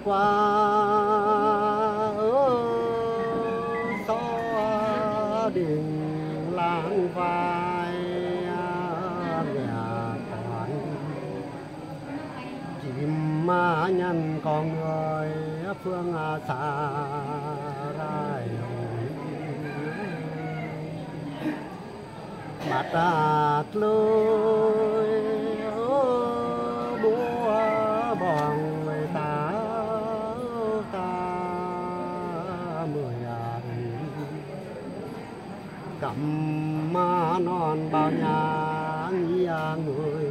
qua xó đình làng vai nhà còn chim ma nhân con người phương xa rai mặt lối búa bòn người ta mười cầm ma non bao nhà người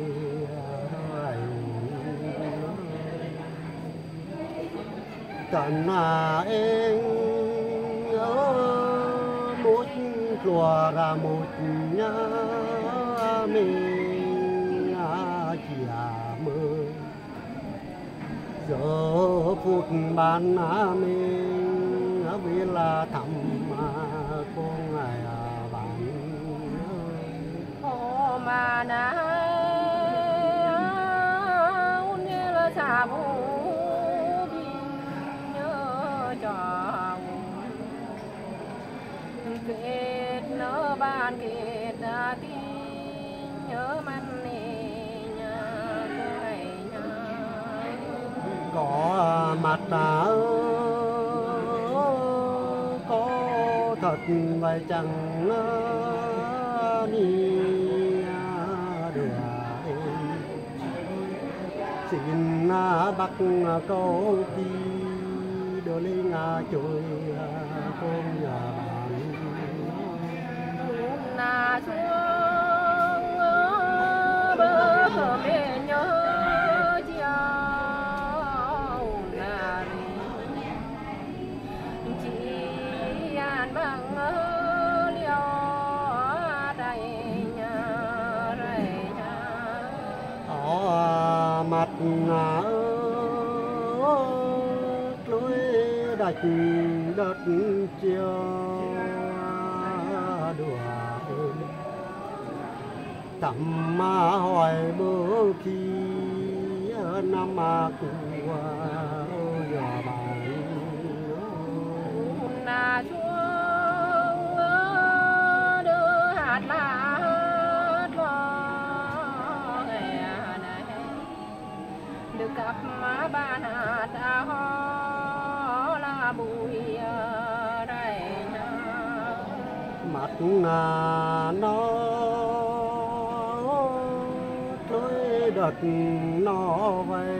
cần em một lùa ra một nhà mình chia mơ giờ phút ban mình vì là thầm con ngày bạn ô mà na như là xa bù kết nỡ ban kết tin nhớ man nè nhà này nhà có mặt đã có thật vậy chẳng đi được xin bắt câu đi đồ lên trôi con nhà na xuống bờ cờ bên nhớ chiao na chỉ an bằng liêu đầy nhà ở mặt lối đạch đất chiều đùa tầm mà hỏi bữa khi năm mà của giờ bạn na xuống đưa hạt lá ngày này được gặp má ban hạt ho là bụi đây mặt nó lối đất nó vây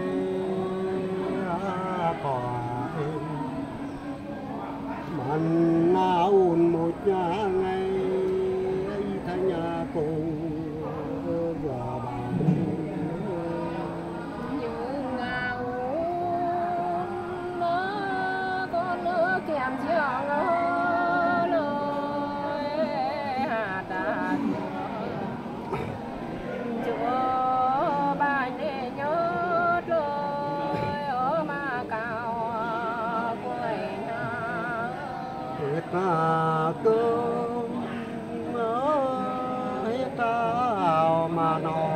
cỏ mình ôn một nhà ngày thay nhà cùng giờ bạn những ngào nó con nữa kèm chiều cơm hết tao mà nó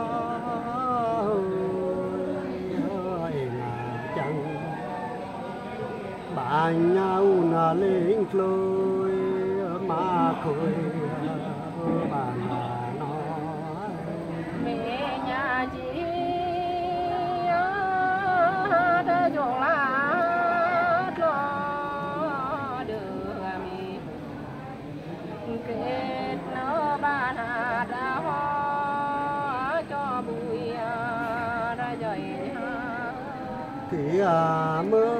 hơi chẳng bạn nhau là lên khơi mà khơi bạn nó mẹ nhà chị đã chọn lá kết nỡ ban hạt đã hoa cho bụi ra dày thì mơ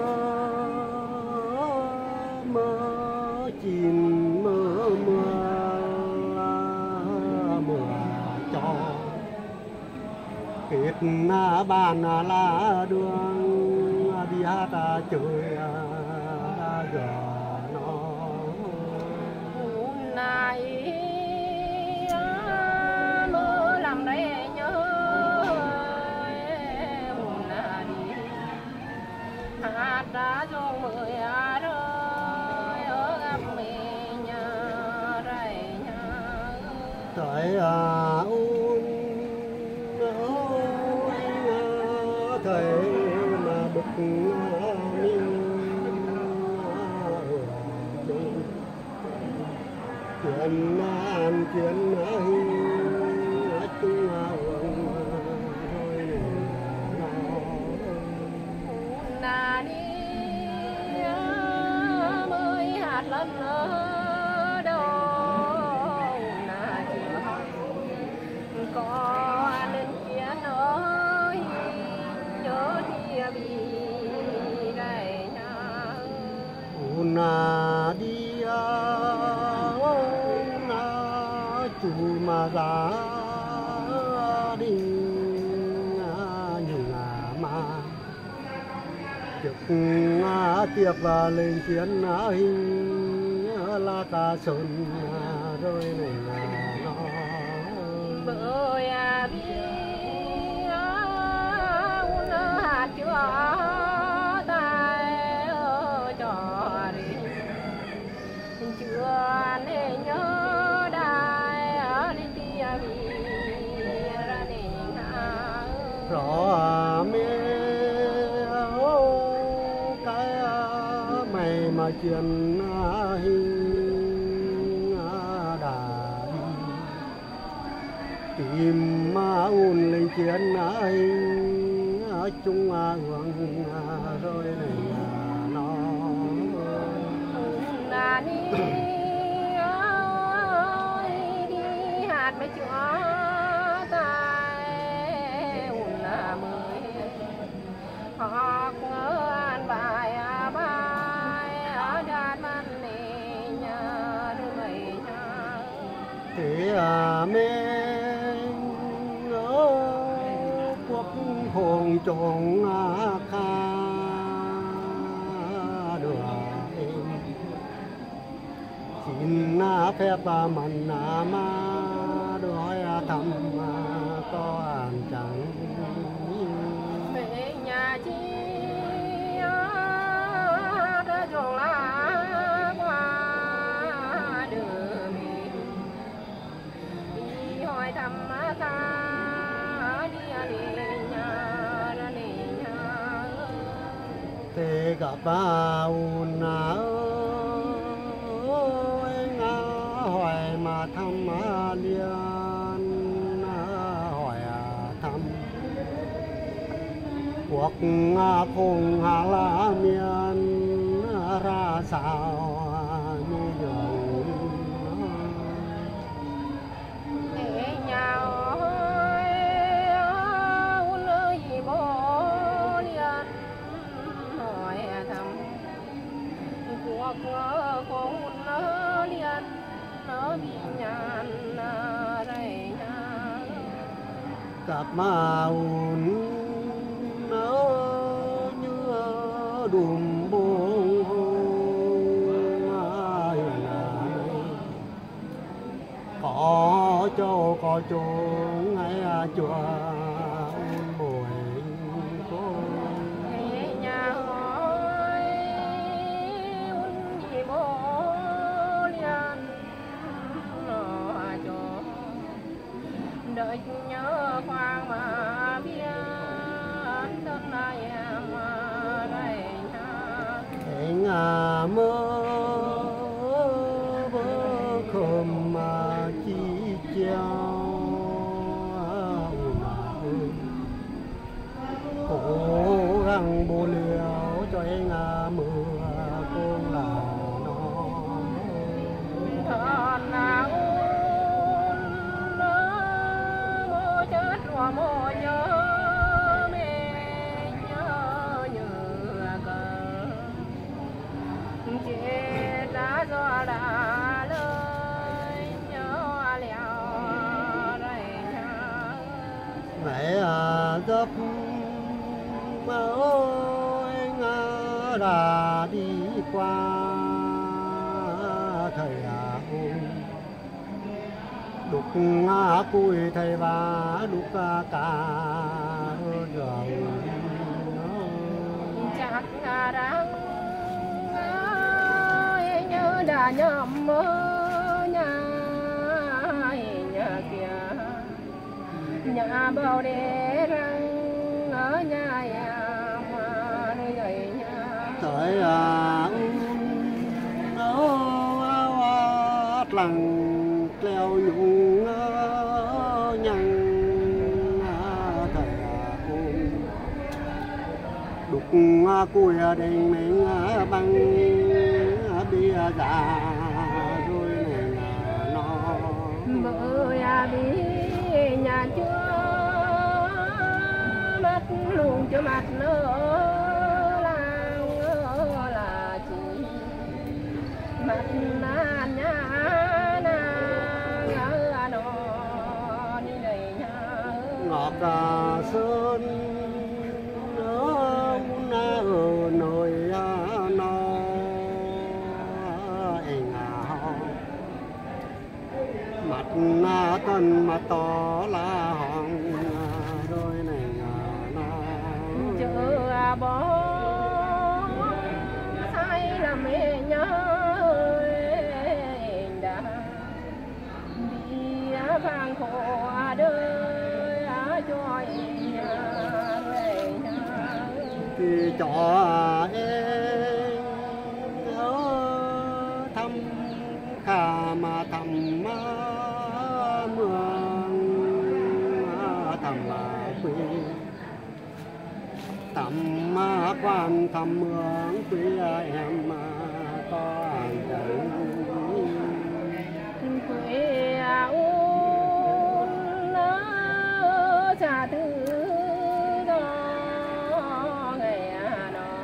mơ chìm mơ mưa cho kết ban lá đường đi hát chơi giờ này mơ làm đây nhớ buồn đi hạt đã cho mười rơi ở gặp mẹ nhà đây nhà tới thời mà bực chuyện an chuyện chung rồi na đi mới hạt lần ở đâu na chưa có nên chuyện ơi nhớ thì bị đại nhà na đi na chủ mà ra đi tiệc và lên chiến hình là ta xuân rồi này là nó bơi bi hạt chưa tay cho đi chưa nên nhớ đài đi tia bi ra nên rõ mê mà chuyện hình đã tìm mà ôn lên chuyện hình chung hưởng rồi này nó là đi đi hạt mấy chỗ tay ôn là mới hoặc ngỡ an bài thế mình quốc hồn tròn kha được xin phép mình mà đôi thầm có an chẳng về nhà chi đã tròn lá qua đường đi hỏi thăm ta đi nhà ra nhà thế gặp bao na hỏi mà thăm liên hỏi thăm cuộc cùng là miền ra sao như vậy để nhau lời bố liên hỏi thăm cuộc cùng liên nó bị nhàn rầy nhà cặp màu nó như đùm bông có châu có chuông hay chùa buổi cô để nhà hỏi gì bố liên nó cho đợi nhớ khoang mà biết đơn là em đây nhà anh mơ bơ khom mà chi treo cố gắng bù liều cho anh mưa con là nó thật là mô chết rồi mô nhớ mẹ nhớ như cờ chết đã do đã lời nhớ leo đây nhà mẹ gấp ôi anh đã đi qua thời đục cùi thầy và đục cả rồi chắc đang nhớ đã nhầm mơ nhà kia nhà bao đê răng ở nhà mà nơi gầy nhà thời nó lằng cùi đình mình bằng bia già rồi này là nó vợ ya đi nhà chúa mắt luôn cho mặt nữa là chỉ mặt na nhá na nó đi đây nhá ngọt sơn ở nồi nó anh mặt na tân mà to là hòn rồi này nó chờ bỏ sai là mẹ nhớ đã đi vang khổ đời cho về thì cho em thăm khả mà thăm mường thăm quê thăm quan thăm mường quê em có chẳng quê uốn cha tư đó ngày đó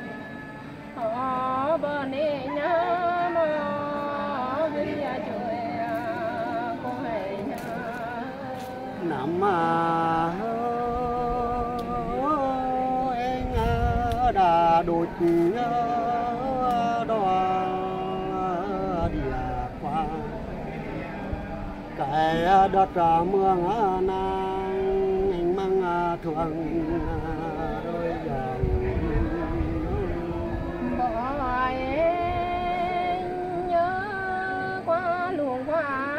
họ bên nhá mà vui chơi cô hay nhá nằm anh đã đột đo địa qua cái đất mương nàng anh mang thường đôi dòng bỏ em nhớ qua luồng qua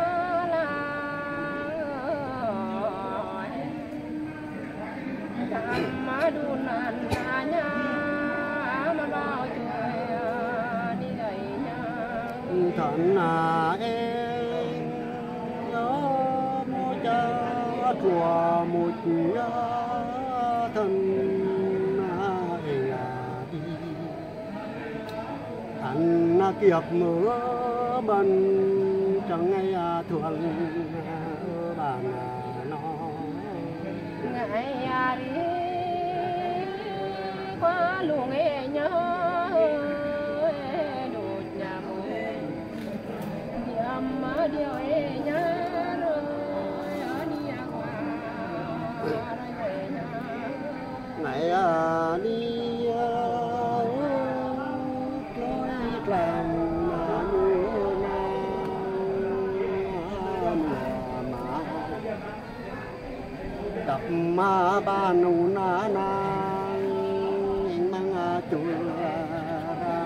mà đun ăn nhá mà bao trời đi đây nhá thần em nhớ mua cha chùa một thân đi anh kiệp mưa bần chẳng ngay thường bàn nó ngày đi qua luồng nghe nhớ đột nhà mồ diệm điều nhớ rồi đi qua rồi về nhà ngày đi lối làm như đập ma ba nụ na mang chùa ra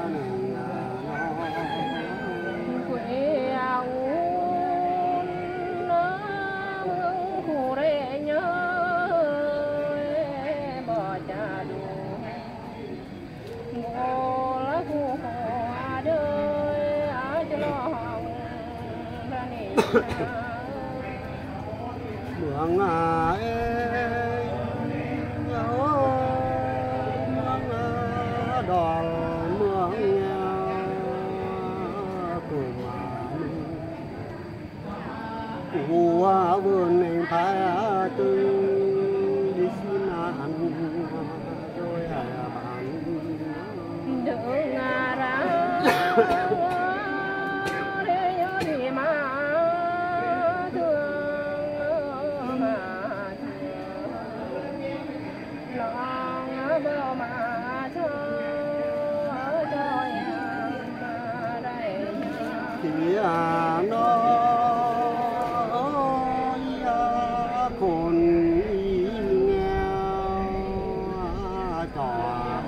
quê uốn khu rê nhớ bỏ cha đủ ngô lá khu khổ đời cho lo hồng ra nè mường em nhớ mường đòn mường cùng của vườn anh phải tư đi xin ăn rồi bạn đường ra để nhớ đi mà thương mà lòng bờ mà cho em đây thì nó còn nghèo trò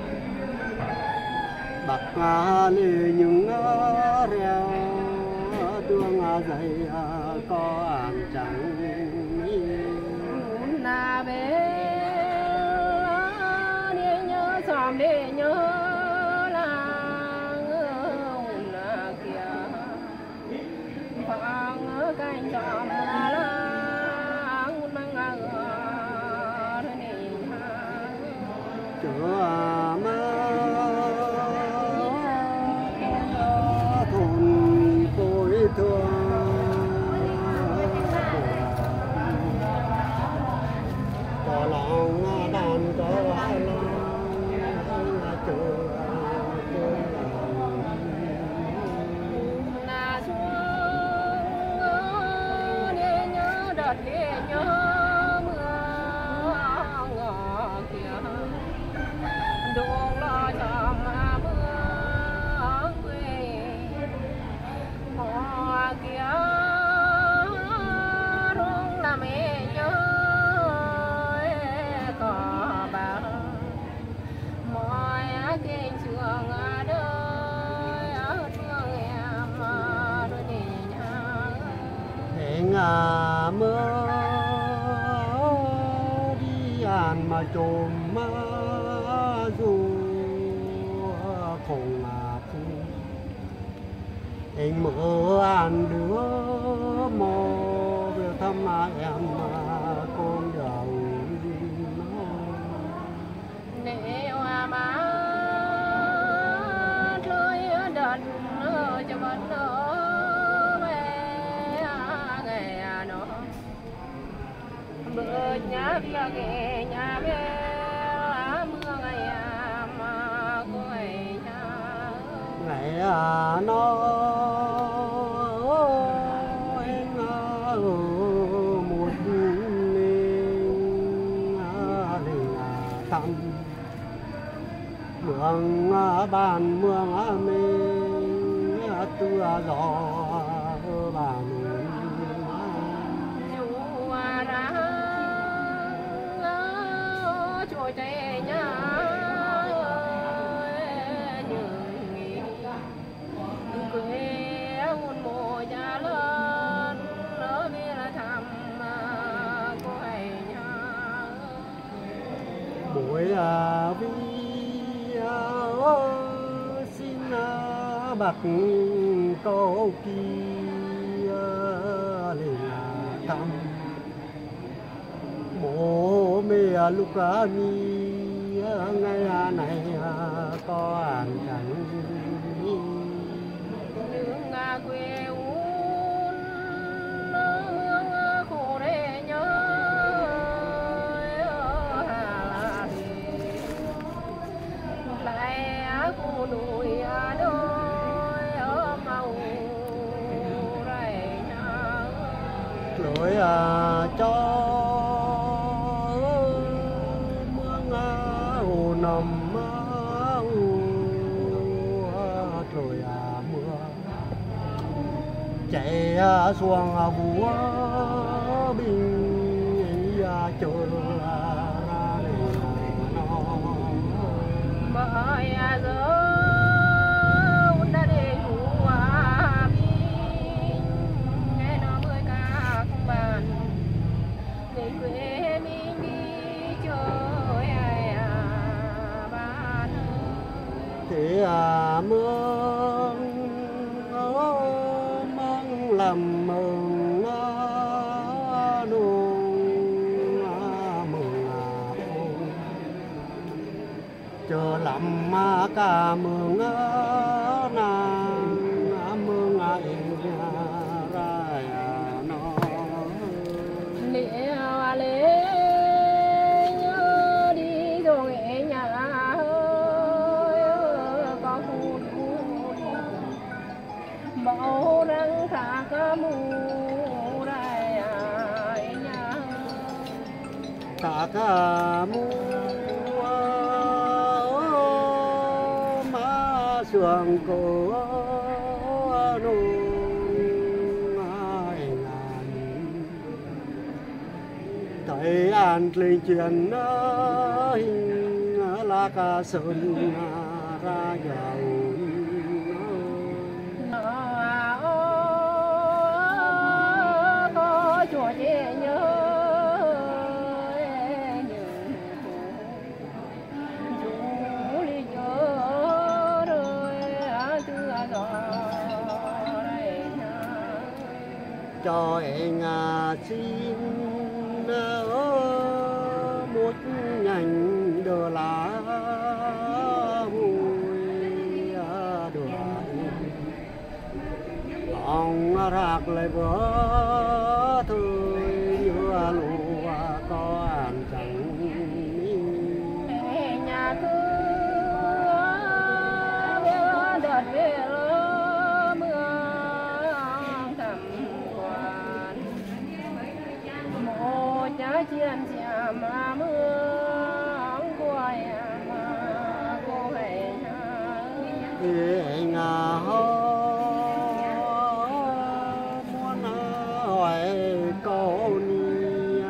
bạc lê những reo đường dày có ăn trắng na bé để nhớ xóm để nhớ làng là kia phang cánh xóm làng mang ngờ này chữa mà thôn cối thương có lòng đàn có lòng chữa là xuống để nhớ đợt để nhớ mưa ngọ kia đuông lo cho mà mưa quê mò kia rung là mẹ nhớ có bà mọi trên trường đời thương em đôi nhà hẹn mơ đi ăn mà trộm mà dù không phụ anh mơ ăn đứa mò về thăm em con đầu nếu mà trôi đợt cho vẫn nó về ngày nó bữa nhà bia ghé nhà bia mưa ngày mà coi nhà ngày nó anh một tâm mường bàn mường mình tua gió bàn dù ra trôi chạy nhà nhưng nghĩ quê un mùa nhà lớn lỡ biết là thăm coi nhà buổi vi xin bạc câu kia lên tâm bố mẹ lúc mi ngày này có ăn cảnh đường quê un mương khổ để nhớ lại cô núi đôi màu rải nhà lối cho mương hồ nằm rồi mưa chạy xuống búa bình chờ ra bởi giờ đã để ngủ bình nghe nó mới các bạn để quê mình đi chơi bạn thế mương mong làm mừng chờ làm cả mường nàng mường ra nó liệu lễ nhớ đi rồi nhà ơi có hụt bao răng thả cá mù đây nhà cả cả mua má sườn cổ thấy an lên chuyện là cả sơn ra giàu có chùa dễ nhớ chú đi nhớ rồi chưa rồi cho anh xin một nhành đờ lá rạc lại vỡ thôi như lụa có ăn chẳng nhà cứ đợt về mưa thầm quan một giá chiến nhà mà mưa quay mà cô hay nhà muốn hỏi câu ni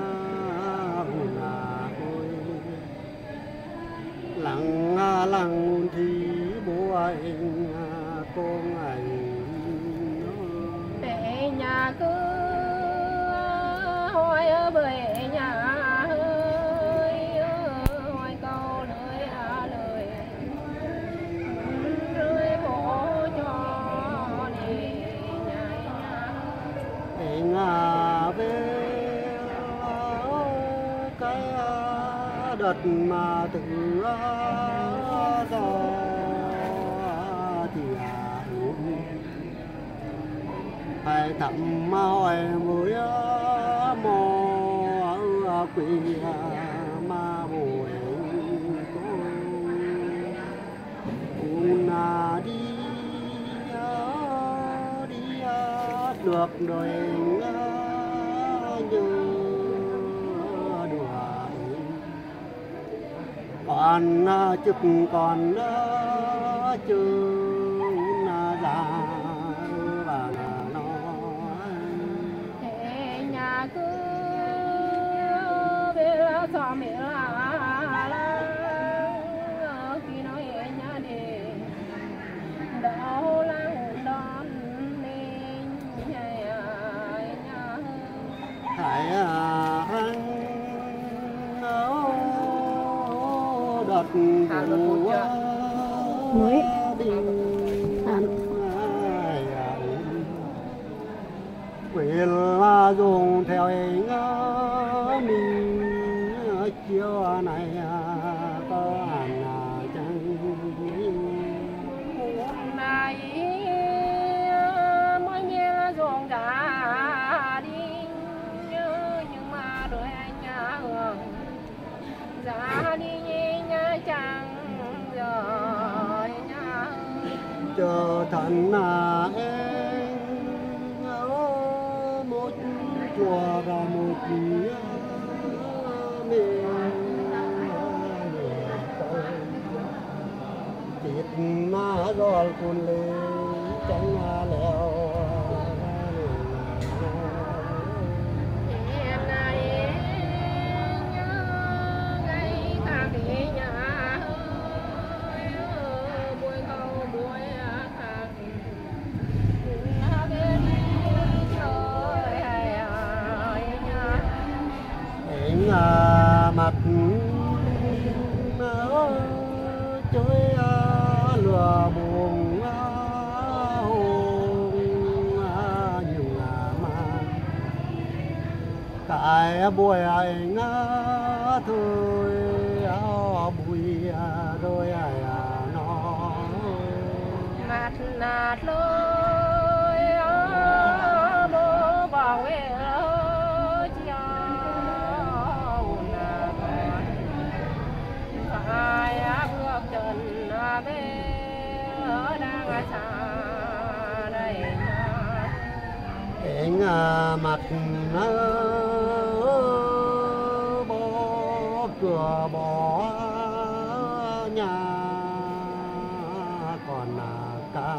lặng lặng thì bố anh cô ngày để nhà cứ hỏi ở bơi nhà ơi hỏi câu lời lời bố cho đi nhà về cái đợt mà từ đó thì phải thầm hỏi mũi mò quỷ mà bùi cũng là đi được rồi như đùa còn chức còn chứ già và nói nhà cứ về xóm mẹ khi nói nhà đi đâu lăng đón nên nhà hãy ăn đợt mới quyền là dùng theo anh mình chiều này có ăn chẳng này mỗi nhà dùng gia đình nhưng mà đôi anh nhà hưởng gia đình nhà chẳng rồi nhà chờ thần em một chùa và một miếng chết mà rồi con lên chẳng leo em này nhớ ngày ta về nhà buổi câu buổi khác bên trời anh mặt chơi lừa buồn nhưng mà cái buổi anh thôi bụi rồi nó mặt nạt lối bố bảo vệ phải bước chân về đang xa đây anh mặt bỏ cửa bỏ nhà còn ca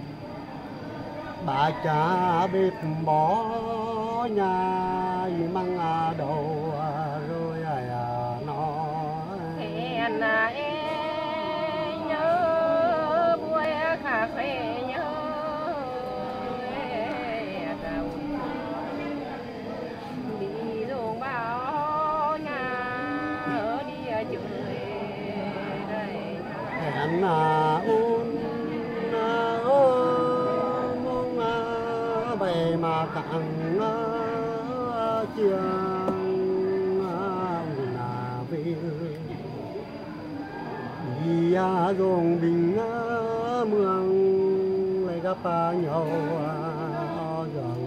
bà cha bếp bỏ nhà mang đầu rồi nói hẹn em nhớ buổi cà phê nhớ đi dùng bao nhà ở đi chơi đây hẹn mong bề mà cạn chiang là về đi dùng bình mương lại gặp nhau giờ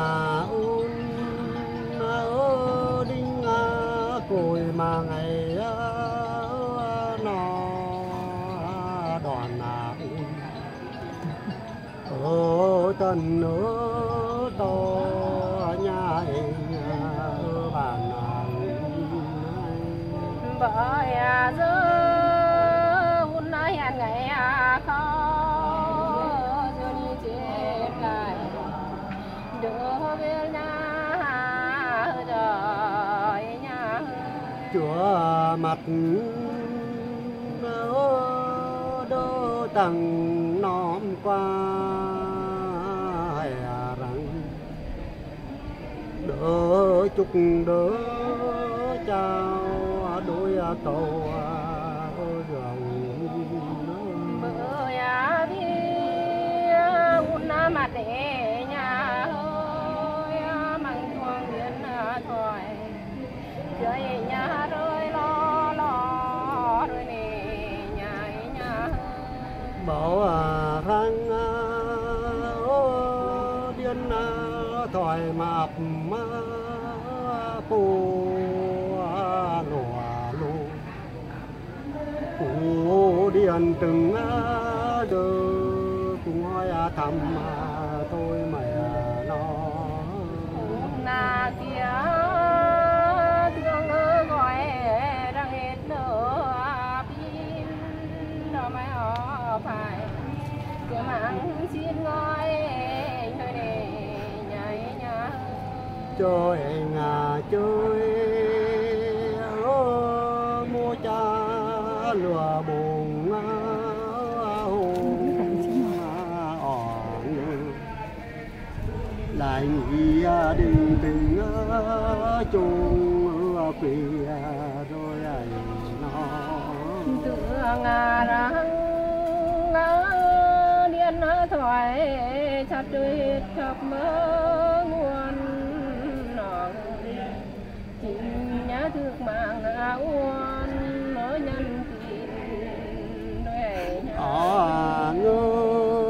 un đinh cồi mà ngày nó đòn un tần to nhà bàn bởi giờ hun hẹn ngày khó giờ đi chết lại đỡ về nhà trời nhà chúa mặt đô tầng nóm qua rằng đỡ chúc đỡ chào đôi cầu bởi vì hun mặt để nhà ơi măng chuông biến thoại chơi nhà rồi lo rồi nè nhà bảo răng điên thoại mập phù lùa lù phù điên từng đơ cùng hỏi thầm tôi mày nó na kia thương gọi đang hết nở pin đó mày họ phải cái mang xin ngói thôi để nhảy nhá chơi chơi mua cha lừa buồn lại nghĩ đừng đừng chung quỳ rồi nó tưởng rằng điên thoại chặt đuôi chọc mơ nguồn nọ chính nhá thực mạng uốn mới nhân tin đôi ngơ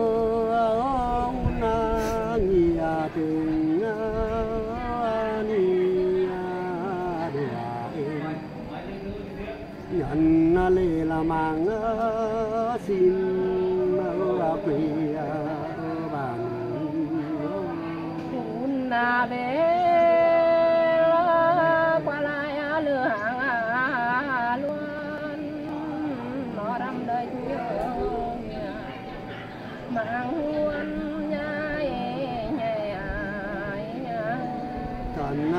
từng nhận lệ là mang xin quỳ bàn na về qua lại lừa hàng luôn nó đâm đời nhớ mang huân nhai thần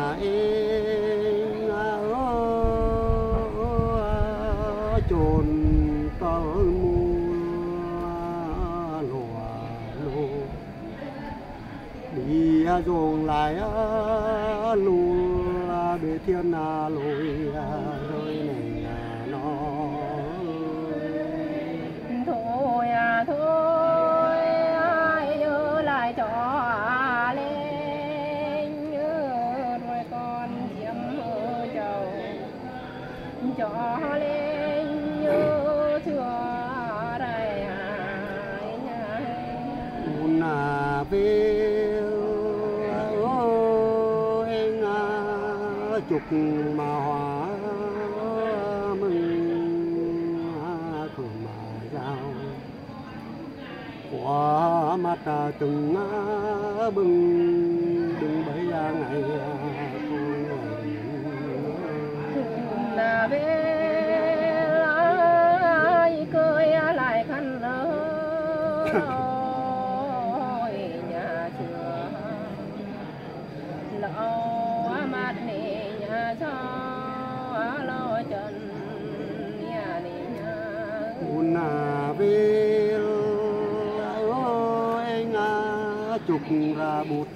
chồn tơ mua lùa lù đi ruộng lại lùa để thiên lùi rồi này nó thôi thôi ai nhớ lại cho lên nhớ rồi con chiếm chầu cho lên nhớ thừa đây un về anh chục mà hóa mừng khử mà giao qua mắt từng bừng đừng bấy ra ngày là về ai cười lại khăn ơi nhà chưa lo mặt nề nhà cho lo chân nhà nhà un về anh chục ra bụt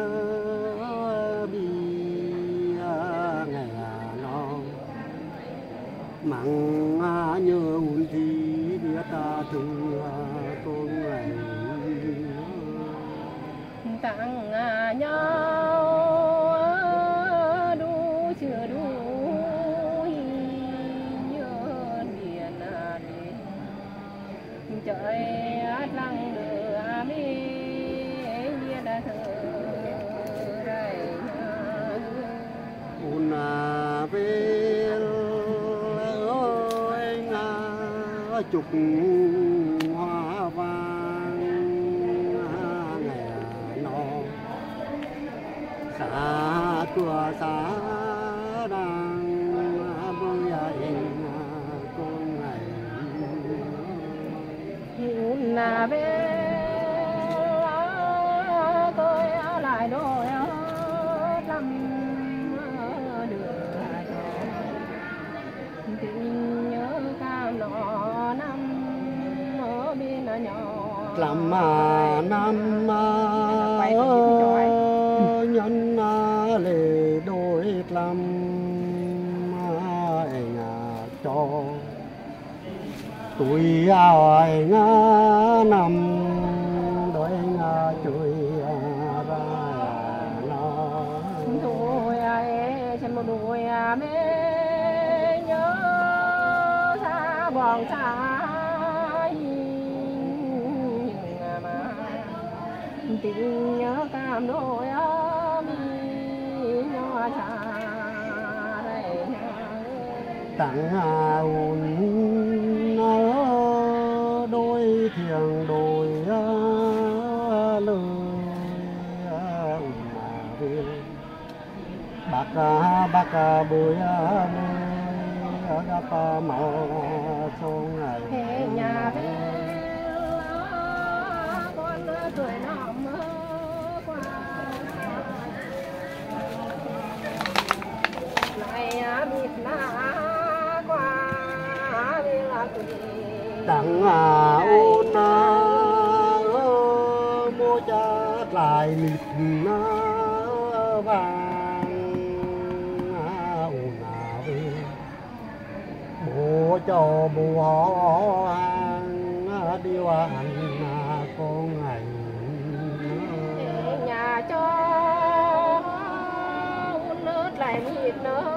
bi ngày nó mặn nhớ un gì biết ta thương con ngày tặng nhau đủ chưa đủ nhớ biển trời lăng đưa mi đã thơ chục hoa vàng ngày nó xa tua xa đang bơi anh con ngày là bé tôi lại đôi lắm đường tình nhớ cam nọ năm ở bên nhỏ làm năm nhân lệ đôi làm anh cho tuổi anh năm đôi anh chơi ra nó thôi ai xem một đôi mẹ nhớ xa bọn xa tình nhớ cam đôi mi nhỏ xa đây tặng ùn đôi thiền đôi lời bác bùi gặp màu trong ngày thế nhà thế con tuổi nằm qua lại biết na qua vì là tuổi tặng ôn mua cha lại mịt vàng ôn về bố cho bố hàng đi qua ăn con ngày nhà cho ôn nước lại mịt nữa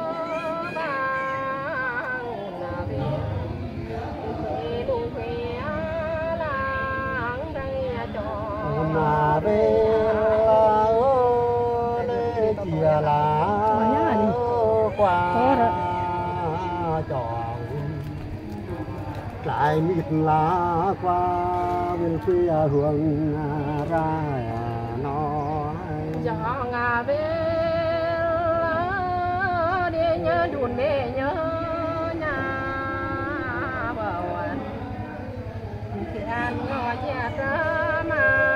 mà về lê chia lá qua tròn lại mịt lá qua bên phía hướng ra nó gió ngà về đi nhớ đùn để nhớ nhà bảo anh thì anh ngồi chẹt mà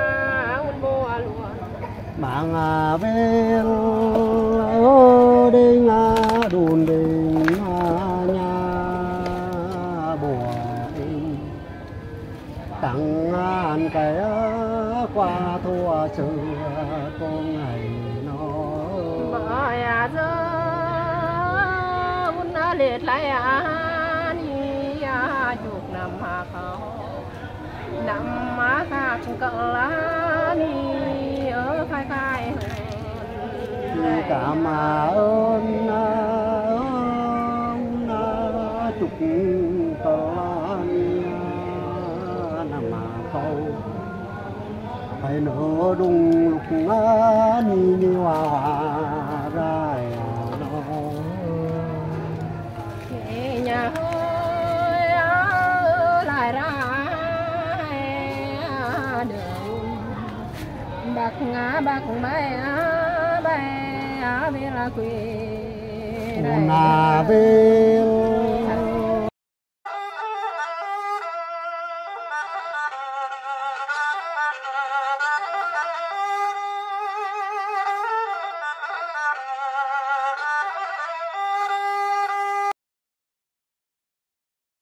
bạn về đi đùn đình nhà bùa tặng anh cái qua thua sự con ngày nó bởi giờ muốn liệt lại đi chục năm mà không năm má khác cỡ lá đi ở khai khai cảm ơn chục tờ nằm mà câu phải nở đùng lục ni hoa ra nó nhà hơi lại ra bạc ngã bạc bay về là quê về